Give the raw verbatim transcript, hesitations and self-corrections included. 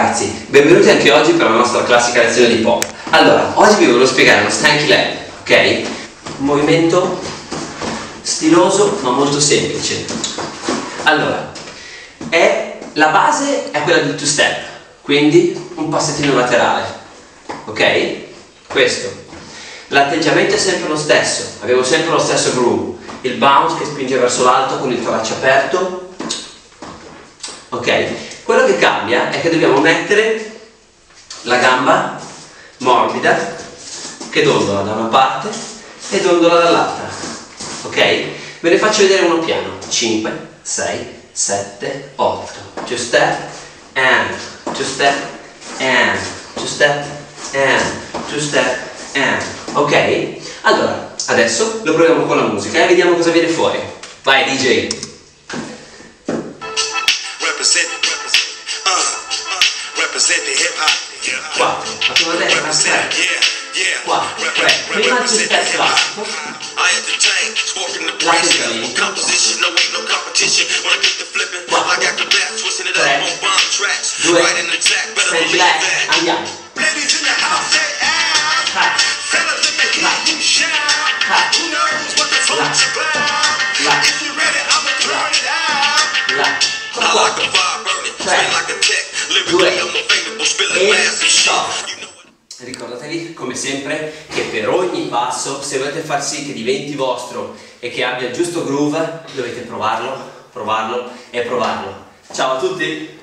ragazzi, benvenuti anche oggi per la nostra classica lezione di pop. Allora, oggi vi volevo spiegare uno stanky leg, ok? Un movimento stiloso ma molto semplice. Allora, è, la base è quella del two step, quindi un passettino laterale, ok? Questo. L'atteggiamento è sempre lo stesso, avevo sempre lo stesso groove, il bounce che spinge verso l'alto con il torace aperto, ok? Quello che cambia è che dobbiamo mettere la gamba morbida che dondola da una parte e dondola dall'altra, ok? Ve ne faccio vedere uno piano. Cinque, sei, sette, otto. Two step and two step and two step and two step and, ok? Allora, adesso lo proviamo con la musica e vediamo cosa viene fuori. Vai D J. quattro, la prima destra, tre, quattro, tre, prima il step classico, l'atteggiamento, quattro, tre, due, stand back, andiamo, e stop. Ricordatevi come sempre che per ogni passo, se volete far sì che diventi vostro e che abbia il giusto groove, dovete provarlo, provarlo e provarlo. Ciao a tutti!